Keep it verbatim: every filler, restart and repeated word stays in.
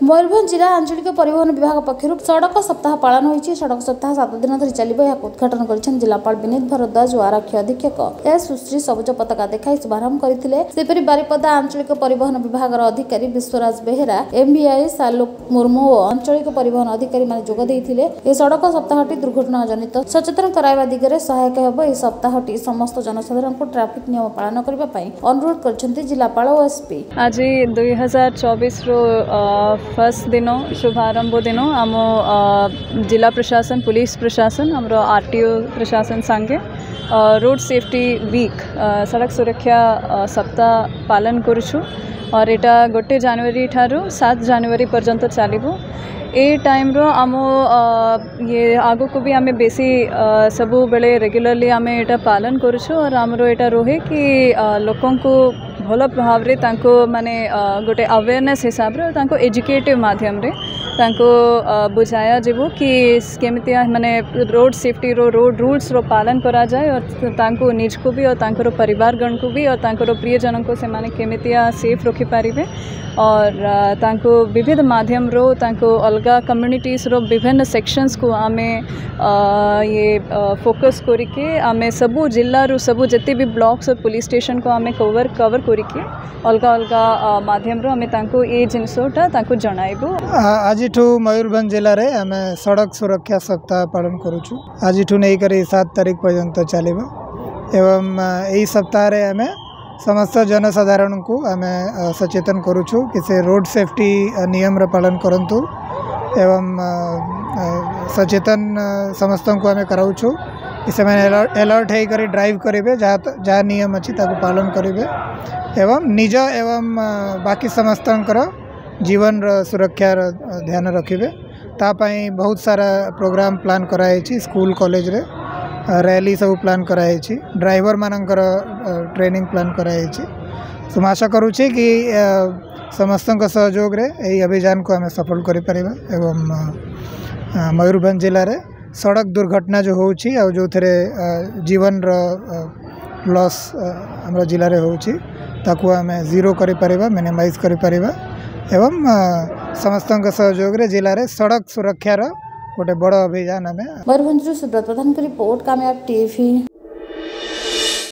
मयूरभंज जिला आंचलिक परिवहन विभाग पक्षर सड़क सप्ताह पालन होती। सड़क सप्ताह सात दिन धरी चलो। यह उद्घाटन कर जिलापाल विनीत भारद्वाज और आरक्षी अधीक्षक ए सुश्री सबुज पताका देखा शुभारंभ करते। बारिपदा आंचलिक परिवहन विभाग अधिकारी विश्वराज बेहेरा, एमवीआई सालुक मुर्मू और आंचलिक परिवहन अधिकारी मान जोगदेइथिले। यह सड़क सप्ताहटी दुर्घटना जनित सचेतन कराइबा दिगरे सहायक हेब। यह सप्ताहटी समस्त जनसाधारण को ट्राफिक नियम पालन करने अनुरोध करछन्ते जिलापाल और एसपी। आज दुई हजार चौबीस रो फर्स्ट दिन शुभारंभ दिन आम जिला प्रशासन, पुलिस प्रशासन, आमर आरटीओ प्रशासन संगे रोड सेफ्टी वीक सड़क सुरक्षा सप्ताह पालन करुछु। और एटा गोटे जनवरी ठारू सात जनवरी पर्यंत चलो। ए टाइम रो आम ये आगो को भी आमे बेसी सबु बेले रेगुलरली आमे एटा पालन करुछु। और आमरो एटा रोहे कि लोकों को भल भाव रे तांको माने गोटे अवेयरनेस हिसाब रे तांको एजुकेटिव माध्यम रे तांको बुझाया जेबो कि केमिति माने रोड सेफ्टी रो रोड रूल्स रो पालन करा जाए। और तांको निज को भी और तांको परिवार गण को भी और तांको प्रियजन को से माने केमिति सेफ रखि पारिबे। और तांको विविध माध्यम रो तांको अलगा कम्युनिटीज रो विभिन्न सेक्शंस को आमे ये फोकस करिके आमे सबु जिल्ला रो सबु जति भी ब्लॉक्स और पुलिस स्टेशन को आमे कवर कवर करिके अलगा अलगा माध्यम रो आमे तांको ए जिनसोटा तांको जणाइबो। आज मयूरभंज जिले में आम सड़क सुरक्षा सप्ताह पालन करुचु। आज नहीं कर सात तारीख पर्यंत चलो। एवं यही सप्ताह रे आम समस्त जनसाधारण को आम सचेतन करुचु कि से रोड सेफ्टी नियम रे पालन करंतु। एवं सचेतन समस्त को आम कराउछु कि से अलर्ट होकर ड्राइव करेंगे, जहाँ जहाँ नियम अच्छी ताको पालन करेंगे। एवं निज एवं बाकी समस्त जीवन सुरक्षा ध्यान रखिए। तापाई बहुत सारा प्रोग्राम प्लान कराई। स्कूल कॉलेज रे रैली सब प्लान कराई। ड्राइवर मानकर ट्रेनिंग प्लान कराई। तो आशा करुचे कि समस्त सहयोग रे यही अभियान को आम सफल करि परिबा। एवं मयूरभंज जिले में सड़क दुर्घटना जो होउची आ जो थरे जीवन लॉस हमरा जिले में होउची ताकू आम जीरो करि परिबा, मिनिमाइज करि परिबा। एवं समस्त सहयोग रे जिले में सड़क सुरक्षार गोटे बड़ अभियान आम। मयूरभंज सुब्रत प्रधान की रिपोर्ट, कामयाब टीवी।